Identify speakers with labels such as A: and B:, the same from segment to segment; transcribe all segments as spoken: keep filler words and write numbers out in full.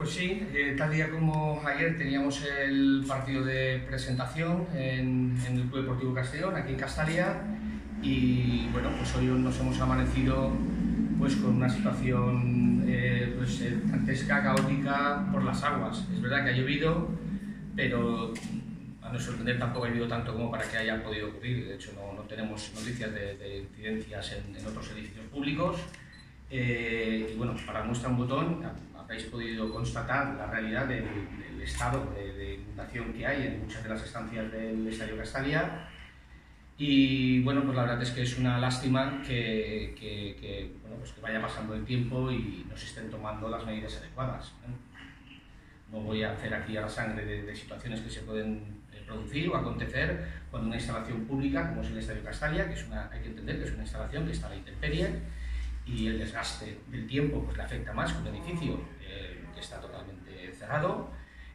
A: Pues sí, eh, tal día como ayer teníamos el partido de presentación en, en el Club Deportivo Castellón, aquí en Castalia, y bueno, pues hoy nos hemos amanecido pues con una situación eh, pues, eh, dantesca, caótica por las aguas. Es verdad que ha llovido, pero a no sorprender tampoco ha llovido tanto como para que haya podido ocurrir. De hecho, no, no tenemos noticias de, de incidencias en, en otros edificios públicos. Eh, y bueno, para muestra un botón, habéis podido constatar la realidad del, del estado de, de inundación que hay en muchas de las estancias del Estadio Castalia. Y bueno, pues la verdad es que es una lástima que, que, que, bueno, pues que vaya pasando el tiempo y no se estén tomando las medidas adecuadas, ¿eh? No voy a hacer aquí a la sangre de, de situaciones que se pueden producir o acontecer cuando una instalación pública, como es el Estadio Castalia, que es una, hay que entender que es una instalación que está a la intemperie, y el desgaste del tiempo pues, le afecta más que un edificio eh, que está totalmente cerrado,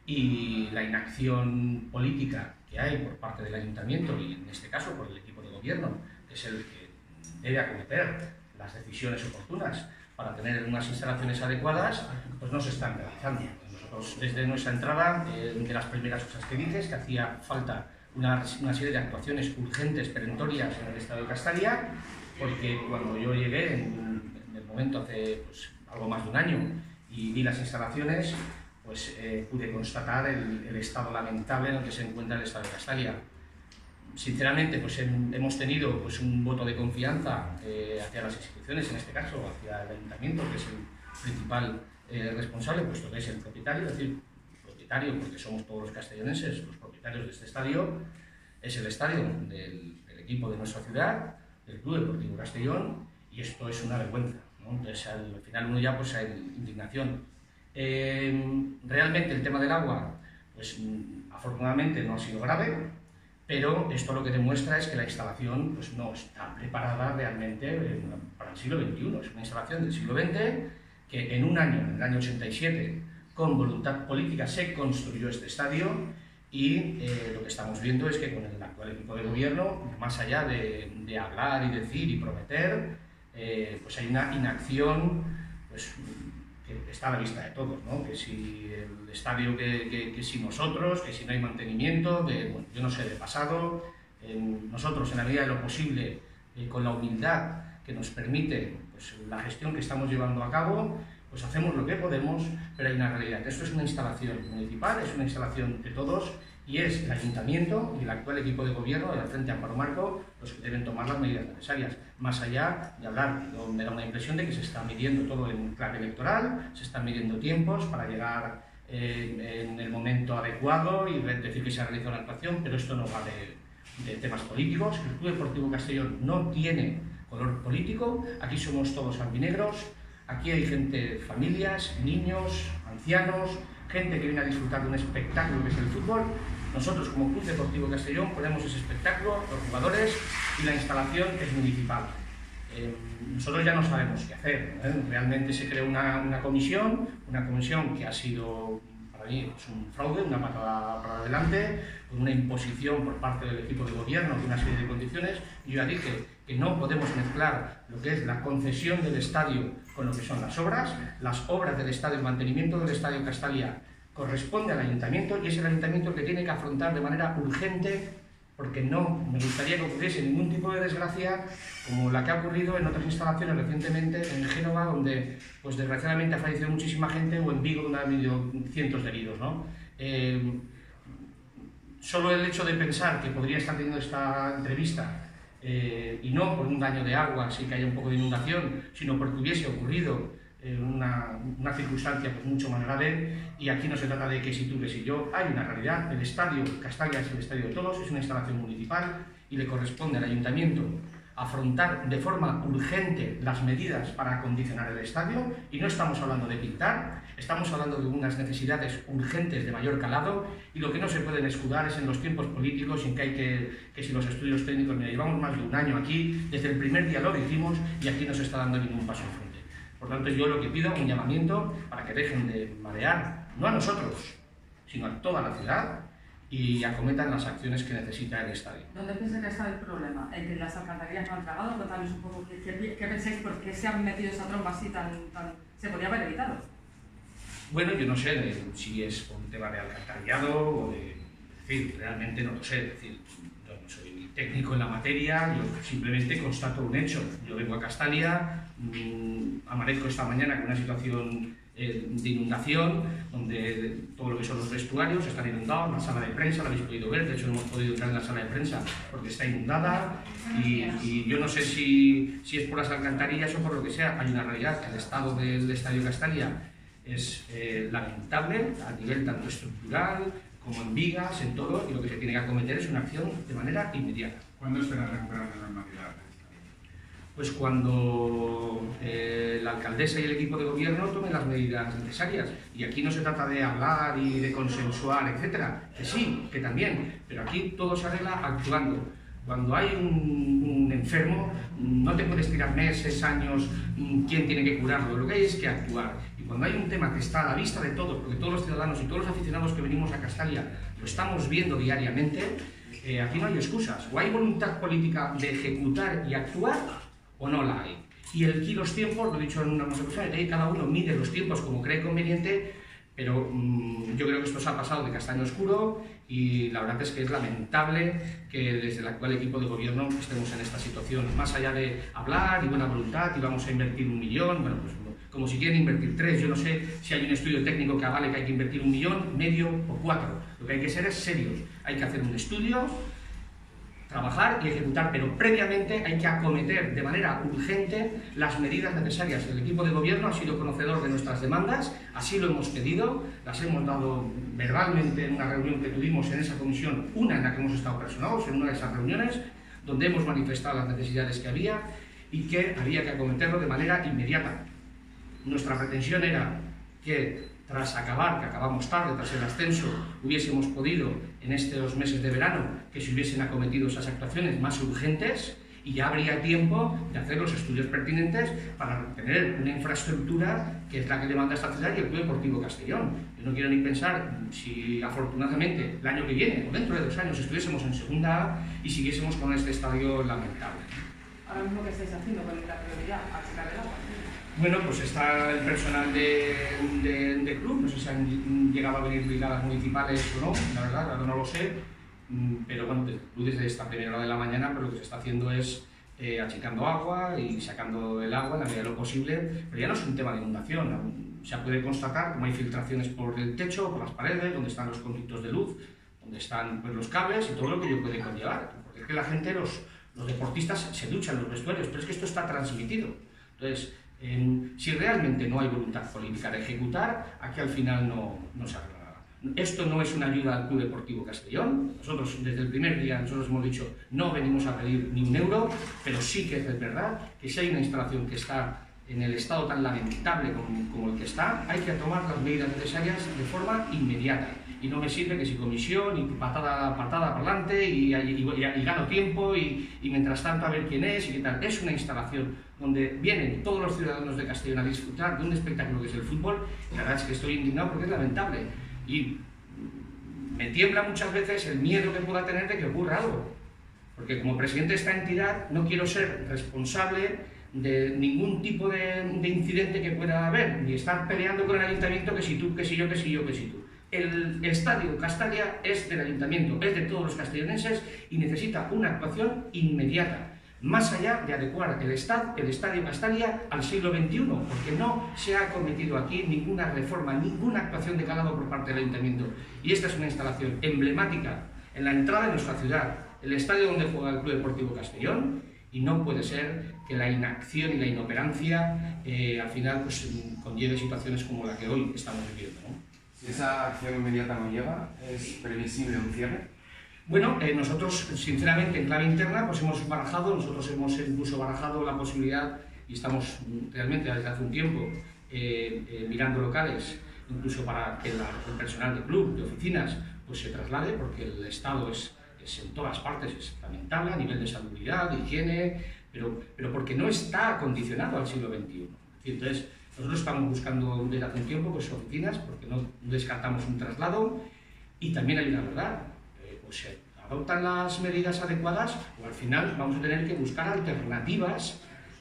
A: y la inacción política que hay por parte del ayuntamiento y en este caso por el equipo de gobierno, que es el que debe acometer las decisiones oportunas para tener unas instalaciones adecuadas, pues no se están realizando. Nosotros desde nuestra entrada, eh, de las primeras cosas que dices, que hacía falta una, una serie de actuaciones urgentes, perentorias en el Estadio Castalia, porque cuando yo llegué en, en el momento hace pues, algo más de un año y vi las instalaciones, pues eh, pude constatar el, el estado lamentable en el que se encuentra el Estadio Castalia. Sinceramente, pues en, hemos tenido pues, un voto de confianza eh, hacia las instituciones, en este caso hacia el ayuntamiento, que es el principal eh, responsable, puesto que es el propietario, es decir, propietario porque somos todos los castellonenses, los propietarios de este estadio, es el estadio del, del equipo de nuestra ciudad, del Club Deportivo Castellón, y esto es una vergüenza, ¿no? Entonces al final uno ya pues hay indignación. Eh, realmente el tema del agua, pues afortunadamente no ha sido grave, pero esto lo que demuestra es que la instalación pues, no está preparada realmente para el siglo veintiuno. Es una instalación del siglo veinte que en un año, en el año ochenta y siete, con voluntad política se construyó este estadio, y eh, lo que estamos viendo es que con el actual equipo de gobierno, más allá de, de hablar y decir y prometer, eh, pues hay una inacción pues, que está a la vista de todos, ¿no? Que si el estadio, que, que, que si nosotros, que si no hay mantenimiento, de, bueno, yo no sé, de pasado, eh, nosotros en la medida de lo posible, eh, con la humildad que nos permite pues, la gestión que estamos llevando a cabo, pues hacemos lo que podemos, pero hay una realidad. Esto es una instalación municipal, es una instalación de todos, y es el ayuntamiento y el actual equipo de gobierno del Frente Amparo Marco los que deben tomar las medidas necesarias. Más allá de hablar, me da una impresión de que se está midiendo todo en clave electoral, se están midiendo tiempos para llegar eh, en el momento adecuado y decir que se ha realizado una actuación, pero esto no va de, de temas políticos. El Club Deportivo Castellón no tiene color político, aquí somos todos albinegros. Aquí hay gente, familias, niños, ancianos, gente que viene a disfrutar de un espectáculo que es el fútbol. Nosotros, como Club Deportivo Castellón, ponemos ese espectáculo, los jugadores, y la instalación es municipal. Eh, nosotros ya no sabemos qué hacer, ¿eh? Realmente se creó una, una comisión, una comisión que ha sido, para mí, pues un fraude, una patada para adelante, con una imposición por parte del equipo de gobierno de una serie de condiciones. Y yo ya dije que no podemos mezclar lo que es la concesión del estadio con lo que son las obras. Las obras del estadio, el mantenimiento del Estadio Castalia corresponde al ayuntamiento, y es el ayuntamiento el que tiene que afrontar de manera urgente, porque no me gustaría que ocurriese ningún tipo de desgracia como la que ha ocurrido en otras instalaciones recientemente, en Génova, donde pues desgraciadamente ha fallecido muchísima gente, o en Vigo, donde ha habido cientos de heridos, ¿no? Eh, solo el hecho de pensar que podría estar teniendo esta entrevista, Eh, y no por un daño de agua, sí que haya un poco de inundación, sino porque hubiese ocurrido eh, una, una circunstancia pues, mucho más grave, y aquí no se trata de que si tú, que si yo, hay una realidad. El Estadio Castalia es el estadio de todos, es una instalación municipal y le corresponde al ayuntamiento afrontar de forma urgente las medidas para acondicionar el estadio, y no estamos hablando de pintar, estamos hablando de unas necesidades urgentes de mayor calado, y lo que no se pueden escudar es en los tiempos políticos, en que hay que, que si los estudios técnicos, mira, llevamos más de un año aquí, desde el primer día lo dijimos, y aquí no se está dando ningún paso en frente. Por tanto, yo lo que pido es un llamamiento para que dejen de marear, no a nosotros, sino a toda la ciudad, y acometan las acciones que necesita el estadio.
B: ¿Dónde piensa que está el problema? ¿En que las alcantarillas no han tragado? Contanos un poco qué, qué, qué pensáis, por qué se han metido esa tromba así tan, tan... se podría haber evitado.
A: Bueno, yo no sé si es por un tema de alcantarillado o de... Es decir, realmente no lo sé. Es decir, yo no soy técnico en la materia, yo simplemente constato un hecho. Yo vengo a Castalia, mmm, amanezco esta mañana con una situación eh, de inundación, donde todo lo que son los vestuarios están inundados, la sala de prensa, la habéis podido ver, de hecho no hemos podido entrar en la sala de prensa porque está inundada, y, y yo no sé si, si es por las alcantarillas o por lo que sea. Hay una realidad, que el estado del Estadio Castalia es eh, lamentable a nivel tanto estructural como en vigas, en todo, y lo que se tiene que acometer es una acción de manera inmediata.
C: ¿Cuándo espera recuperar la normalidad?
A: Pues cuando eh, la alcaldesa y el equipo de gobierno tomen las medidas necesarias. Y aquí no se trata de hablar y de consensuar, etcétera, que sí, que también, pero aquí todo se arregla actuando. Cuando hay un, un enfermo, no te puedes tirar meses, años, quién tiene que curarlo, lo que hay es que actuar. Y cuando hay un tema que está a la vista de todos, porque todos los ciudadanos y todos los aficionados que venimos a Castalia lo estamos viendo diariamente, eh, aquí no hay excusas. O hay voluntad política de ejecutar y actuar, o no la hay. Y el, y los tiempos, lo he dicho en una ocasiones, ahí cada uno mide los tiempos como cree conveniente, pero mmm, yo creo que esto se ha pasado de castaño oscuro, y la verdad es que es lamentable que desde el actual equipo de gobierno estemos en esta situación. Más allá de hablar y buena voluntad y vamos a invertir un millón, bueno, pues como si quieren invertir tres, yo no sé si hay un estudio técnico que avale que hay que invertir un millón, medio o cuatro. Lo que hay que ser es serios, hay que hacer un estudio, trabajar y ejecutar, pero previamente hay que acometer de manera urgente las medidas necesarias. El equipo de gobierno ha sido conocedor de nuestras demandas, así lo hemos pedido, las hemos dado verbalmente en una reunión que tuvimos en esa comisión, una en la que hemos estado personados, en una de esas reuniones, donde hemos manifestado las necesidades que había y que había que acometerlo de manera inmediata. Nuestra pretensión era que tras acabar, que acabamos tarde, tras el ascenso, hubiésemos podido en estos meses de verano que se hubiesen acometido esas actuaciones más urgentes, y ya habría tiempo de hacer los estudios pertinentes para tener una infraestructura que es la que demanda esta ciudad y el Club Deportivo Castellón. Yo no quiero ni pensar si afortunadamente el año que viene o dentro de dos años estuviésemos en segunda A y siguiésemos con este estadio lamentable.
B: Ahora mismo, ¿qué estáis haciendo con la prioridad? ¿Achicar el agua?
A: Bueno, pues está el personal de, de, de club, no sé si han llegado a venir brigadas municipales o no, la verdad, ahora no lo sé, pero bueno, el club desde esta primera hora de la mañana, pero lo que se está haciendo es eh, achicando agua y sacando el agua en la medida de lo posible, pero ya no es un tema de inundación, se puede constatar como hay filtraciones por el techo, por las paredes, donde están los conductos de luz, donde están pues, los cables y todo lo que ello puede conllevar, porque es que la gente, los, los deportistas se duchan en los vestuarios, pero es que esto está transmitido. Entonces, Eh, si realmente no hay voluntad política de ejecutar, aquí al final no, no se arregla nada. Esto no es una ayuda al Club Deportivo Castellón. Nosotros desde el primer día nosotros hemos dicho no venimos a pedir ni un euro, pero sí que es verdad que si hay una instalación que está en el estado tan lamentable como, como el que está, hay que tomar las medidas necesarias de forma inmediata. Y no me sirve que si comisión y patada, patada para adelante y, y, y, y gano tiempo y, y mientras tanto a ver quién es y qué tal. Es una instalación donde vienen todos los ciudadanos de Castellón a disfrutar de un espectáculo que es el fútbol, y la verdad es que estoy indignado porque es lamentable. Y me tiembla muchas veces el miedo que pueda tener de que ocurra algo. Porque como presidente de esta entidad no quiero ser responsable de ningún tipo de, de incidente que pueda haber, ni estar peleando con el ayuntamiento que si tú, que si yo, que si yo, que si tú. El estadio Castalia es del ayuntamiento, es de todos los castellonenses y necesita una actuación inmediata, más allá de adecuar el, estad, el estadio Castalia al siglo veintiuno, porque no se ha cometido aquí ninguna reforma, ninguna actuación de calado por parte del ayuntamiento. Y esta es una instalación emblemática en la entrada de nuestra ciudad, el estadio donde juega el Club Deportivo Castellón, y no puede ser que la inacción y la inoperancia eh, al final pues, conlleve situaciones como la que hoy estamos viviendo, ¿no?
D: Si esa acción inmediata no llega, ¿es previsible un cierre?
A: Bueno, eh, nosotros, sinceramente, en clave interna, pues hemos barajado, nosotros hemos incluso barajado la posibilidad, y estamos realmente desde hace un tiempo eh, eh, mirando locales, incluso para que la, el personal de club, de oficinas, pues se traslade, porque el estado es, es en todas partes, es lamentable a nivel de salubridad, de higiene, pero, pero porque no está acondicionado al siglo veintiuno. Entonces, nosotros estamos buscando desde hace un tiempo pues, oficinas, porque no descartamos un traslado, y también hay una verdad, eh, pues se adoptan las medidas adecuadas, o al final vamos a tener que buscar alternativas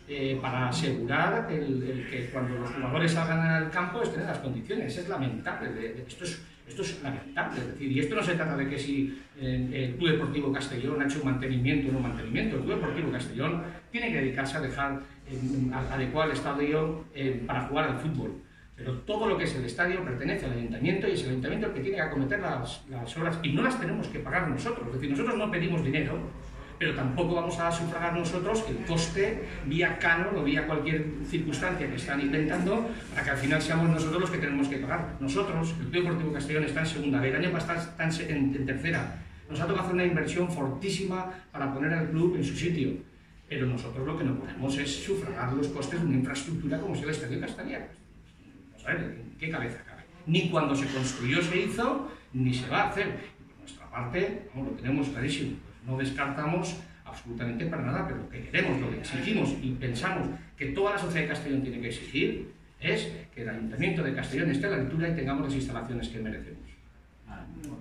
A: eh, para asegurar el, el que cuando los jugadores salgan al campo estén en las condiciones. Es lamentable, de, de, esto, es, esto es lamentable, es decir, y esto no se trata de que si eh, el Club Deportivo Castellón ha hecho un mantenimiento o no mantenimiento. El Club Deportivo Castellón tiene que dedicarse a dejar eh, a, adecuar el estadio eh, para jugar al fútbol. Pero todo lo que es el estadio pertenece al ayuntamiento y es el ayuntamiento el que tiene que acometer las, las obras y no las tenemos que pagar nosotros. Es decir, nosotros no pedimos dinero, pero tampoco vamos a sufragar nosotros el coste vía canon o vía cualquier circunstancia que están inventando para que al final seamos nosotros los que tenemos que pagar. Nosotros, el Club Deportivo Castellón está en segunda B, el año pasado está en, en tercera. Nos ha tocado hacer una inversión fortísima para poner al club en su sitio, pero nosotros lo que no podemos es sufragar los costes de una infraestructura como es el Estadio Castellón. A ver, ¿en qué cabeza cabe? Ni cuando se construyó se hizo, ni se va a hacer. Y por nuestra parte, como lo tenemos clarísimo, pues no descartamos absolutamente para nada, pero lo que queremos, lo que exigimos y pensamos que toda la sociedad de Castellón tiene que exigir es que el Ayuntamiento de Castellón esté a la altura y tengamos las instalaciones que merecemos.